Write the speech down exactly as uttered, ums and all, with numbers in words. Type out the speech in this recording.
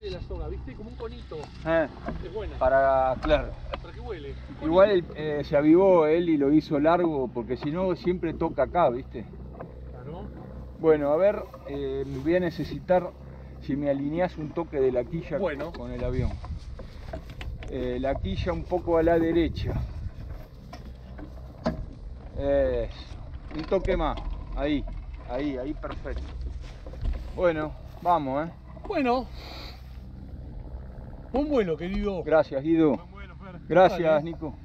La soga, ¿viste? Como un conito. Eh, Es buena. para, claro. ¿Para qué huele? Igual eh, se avivó él y lo hizo largo, porque si no siempre toca acá, ¿viste? Claro. Bueno, a ver, eh, voy a necesitar si me alineás un toque de la quilla Bueno. con el avión. Eh, la quilla un poco a la derecha. Eso. Un toque más. Ahí, ahí, ahí, perfecto. Bueno, vamos, ¿eh? Bueno. Buen vuelo, querido. Gracias, Guido. Buen vuelo, Fer. Gracias, Dale. Nico.